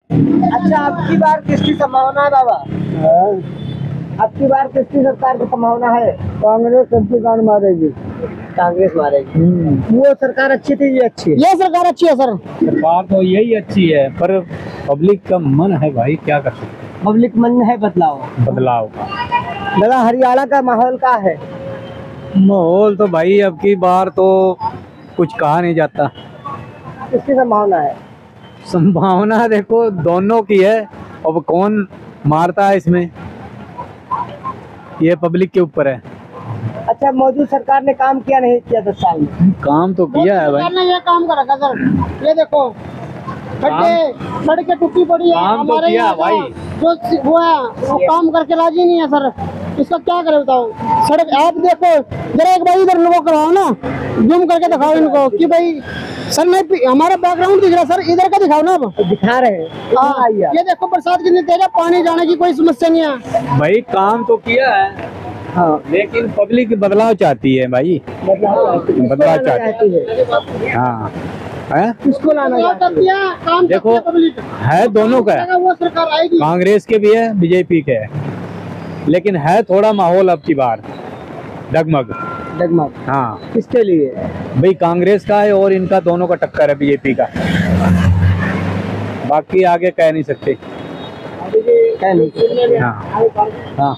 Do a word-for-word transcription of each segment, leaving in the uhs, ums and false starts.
अच्छा, अब की बार किसकी संभावना है बाबा? अब की बार किसकी सरकार की संभावना है? कांग्रेस सरकार मारेगी। कांग्रेस मारेगी। वो सरकार अच्छी थी, ये अच्छी है? ये सरकार अच्छी है सर। सरकार तो यही अच्छी है, पर पब्लिक का मन है भाई, क्या कर सकते हैं। पब्लिक मन है बदलाव बदलाव का। दादा, हरियाणा का माहौल क्या है? माहौल तो भाई अब की बार तो कुछ कहा नहीं जाता। किसकी संभावना है? संभावना देखो दोनों की है, अब कौन मारता है इसमें, ये पब्लिक के ऊपर है। अच्छा, मौजूद सरकार ने काम किया नहीं किया दस साल में? काम तो किया है भाई। सरकार ने ये काम करा था सर, ये देखो खड्डे सड़कें टूटी पड़ी है काम तो हमारे किया यहाँ भाई। जो वो है वो काम करके राजी नहीं है सर। इसका क्या करे बताओ। सड़क आप देखो जरा एक बार इधर लोगों कराओ ना, जूम करके दिखाओ इनको कि भाई सर नहीं हमारा बैकग्राउंड दिख रहा है सर, इधर का दिखाओ ना। तो दिखा रहे हैं। हाँ, ये देखो बरसात कितनी तेज है, पानी जाने की कोई समस्या नहीं है भाई काम तो किया है, हाँ, लेकिन पब्लिक बदलाव चाहती है भाई, बदलाव चाहती है। है। हाँ है, किसको लाना चाहती है? काम देखो है दोनों का है, वो सरकार आएगी। कांग्रेस के भी है बीजेपी के है, लेकिन है थोड़ा माहौल अब की बार डगमग। डगमग हाँ किसके लिए? भाई कांग्रेस का है और इनका दोनों का टक्कर है बीजेपी का, बाकी आगे कह नहीं सकते। कह नहीं। हाँ हाँ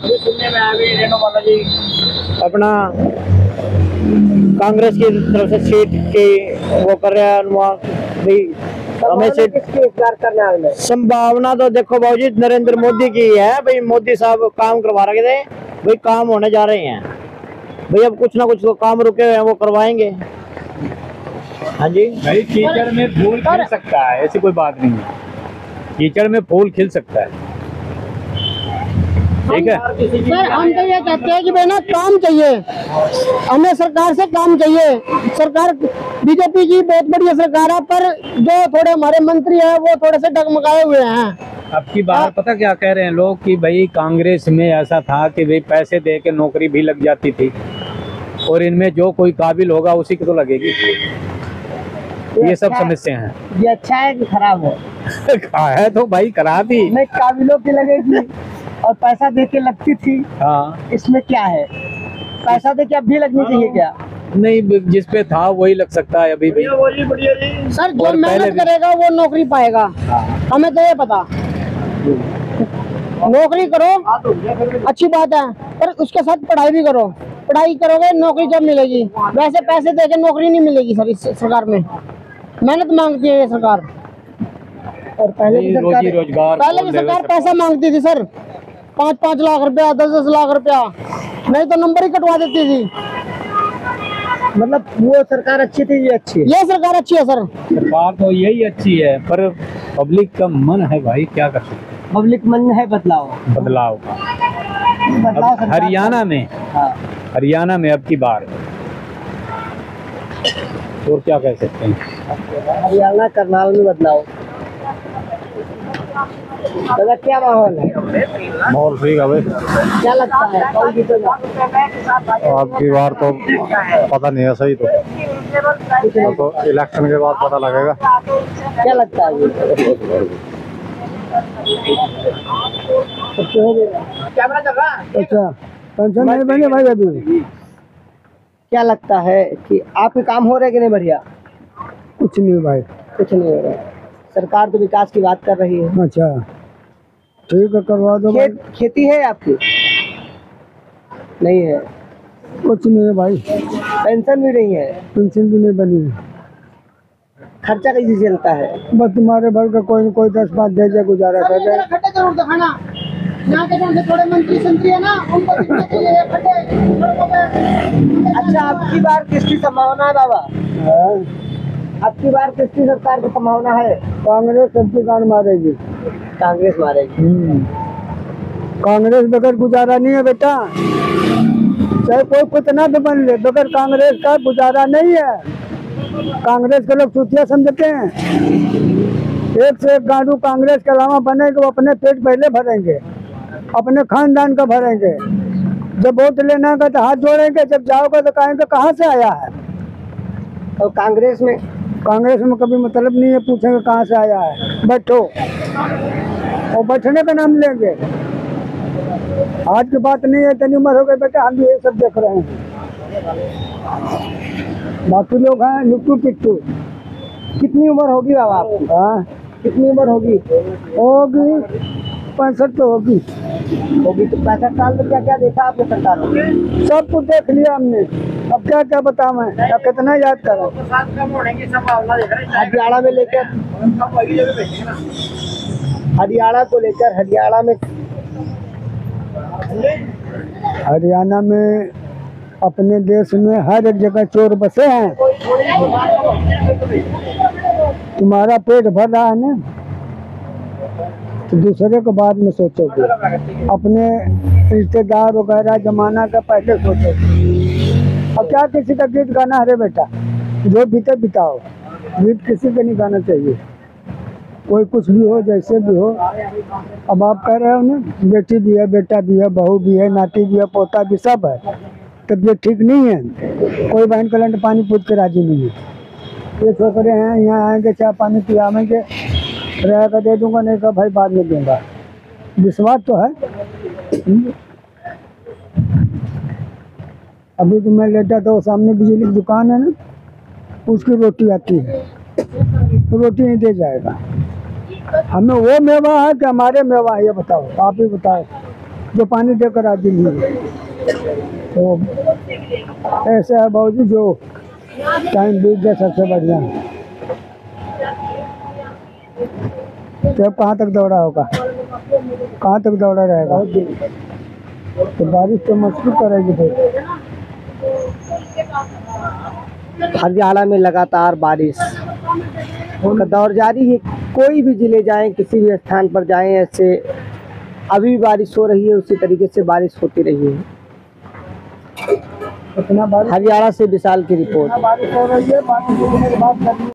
अपना कांग्रेस की तरफ से सीट की वो कर रहे हैं अनुमान भी, हमें सीट किसकी इख्तियार करने वाले में? संभावना तो देखो बाबूजी नरेंद्र मोदी की है भाई। मोदी साहब काम करवा रहे थे भाई, काम होने जा रहे हैं भाई। अब कुछ ना कुछ तो काम रुके हुए हैं, वो करवाएंगे। हाँ जी भाई, कीचड़ में फूल खिल सकता है, ऐसी कोई बात नहीं है, कीचड़ में फूल खिल सकता है, ठीक है। सर हम तो ये कहते हैं कि भाई ना काम चाहिए हमें, सरकार से काम चाहिए। सरकार बीजेपी की बहुत बढ़िया सरकार है, पर जो थोड़े हमारे मंत्री हैं वो थोड़े से डगमगाए हुए हैं। अब की बार पता क्या कह रहे हैं लोग कि भाई कांग्रेस में ऐसा था कि भाई पैसे दे के नौकरी भी लग जाती थी, और इनमें जो कोई काबिल होगा उसी को तो लगेगी। ये सब समस्या हैं। ये अच्छा है कि खराब है? है तो भाई खराब ही। नहीं, काबिलों की लगेगी और पैसा दे के लगती थी। हाँ, इसमें क्या है? पैसा दे के अब भी लगनी चाहिए क्या? नहीं, जिस पे था वही लग सकता है अभी भी। सर जो मेहनत करेगा वो नौकरी पाएगा, हमें तो ये पता। नौकरी करो अच्छी बात है, पर उसके साथ पढ़ाई भी करो। पढ़ाई करोगे नौकरी जब मिलेगी, वैसे पैसे दे के नौकरी नहीं मिलेगी सर। इस सरकार में मेहनत मांगती है ये सरकार। और पहले की सरकार रोजी रोजगार पहले की सरकार पैसा मांगती थी सर, पाँच पाँच लाख रुपया, दस दस लाख रुपया, नहीं तो नंबर ही कटवा देती थी। मतलब वो सरकार अच्छी थी, ये अच्छी है? ये सरकार अच्छी है सर। सरकार तो यही अच्छी है, पर पब्लिक का मन है भाई, क्या कर सकते हैं। पब्लिक मन है बदलाव बदलाव का। बदलाव अब हरियाणा में, हाँ। हरियाणा में अब की बार और क्या कह सकते हैं। हरियाणा करनाल में बदलाव। दादा क्या माहौल है? माहौल ठीक है भाई। क्या लगता है कौन जीतेगा? अब की बार तो पता नहीं है सही, तो, तो इलेक्शन के बाद पता लगेगा। क्या लगता है? अच्छा, पेंशन नहीं बने भाई अभी। क्या लगता है कि आपके काम हो रहे कि नहीं बढ़िया? कुछ नहीं भाई। कुछ नहीं हो रहा। सरकार तो विकास की बात कर रही है। अच्छा ठीक है, करवा दो। खेत खेती है आपकी? नहीं है। कुछ नहीं है भाई। पेंशन भी नहीं है? पेंशन भी नहीं बनी। खर्चा कैसे चलता है? बस तुम्हारे भर का कोई न कोई दस पाँच दे दे, गुजारा कर दे। खड्डे जरूर दिखाना, यहाँ के जो थोड़े मंत्री संतरी है ना उनको दिखने के लिए खड्डे सड़कों पे। अच्छा, अब की बार किसकी संभावना है बाबा? अब की बार किसकी सरकार की संभावना है? कांग्रेस सरकार मारेगी। कांग्रेस मारेगी। कांग्रेस बगैर गुजारा नहीं है बेटा, चाहे कोई कितना भी बन ले, बगैर कांग्रेस का गुजारा नहीं है। कांग्रेस के लोग चूतिया समझते हैं। एक से एक गाड़ू कांग्रेस के अलावा बनेगा, वो अपने पेट पहले भरेंगे, अपने खानदान का भरेंगे। जब वोट लेना का तो हाथ जोड़ेंगे, जब जाओगे तो कहेंगे कहाँ से आया है। और कांग्रेस में कांग्रेस में कभी मतलब नहीं है, पूछेंगे कहाँ से आया है। बैठो और बैठने का नाम लेंगे। आज की बात नहीं है, इतनी उम्र हो गई बेटा, हम भी ये सब देख रहे हैं। बाकी लोग हैं लुट्टू पिट्टू। कितनी उम्र होगी बाबा आपकी? हाँ, कितनी उम्र होगी? होगी पैंसठ तो होगी। होगी तो पैंसठ साल में क्या क्या देखा आपने सरकार में? सब कुछ देख लिया हमने, अब क्या क्या बताऊं मैं, क्या कितना याद करा। हरियाणा में लेकर हरियाणा को लेकर हरियाणा में हरियाणा में अपने देश में हर एक जगह चोर बसे हैं। तुम्हारा पेट भर रहा है ना, तो दूसरे के बाद में सोचोगे, अपने रिश्तेदार वगैरह जमाना का पहले सोचोगे। अब क्या किसी का गीत गाना है रे बेटा, जो बीते बिताओ, गीत किसी का नहीं गाना चाहिए। कोई कुछ भी हो, जैसे भी हो। अब आप कह रहे हो ना, बेटी भी है, बेटा भी है, बहू भी है, नाती भी है, पोता भी, सब है। तबीयत ठीक नहीं है, कोई बहन कलंट पानी पूछ के राजी नहीं है। ये छोकरे हैं, यहाँ आएंगे चाय पानी पियावेंगे, रहेगा दे दूंगा, नहीं का भाई बाद में दूंगा। विश्वास तो है। अभी तो मैं लेटा था, सामने बिजली की दुकान है ना, उसकी रोटी आती है, तो रोटी नहीं दे जाएगा। हमें वो मेवा है कि हमारे मेवा है, ये बताओ, आप ही बताओ, जो पानी देकर राजी नहीं है। तो ऐसा है बाबूजी, जो टाइम बीत जाए सबसे बढ़िया। तो कहाँ तक दौड़ा होगा, कहाँ तक दौड़ा रहेगा? तो बारिश तो मुश्किल करेगी फिर। हरियाणा में लगातार बारिश का दौर जारी है। कोई भी जिले जाएं, किसी भी स्थान पर जाएं, ऐसे अभी भी बारिश हो रही है, उसी तरीके से बारिश होती रही है। इतना बारिश हरियाणा से विशाल की रिपोर्ट। बारिश हो रही है, बारिश होने के बाद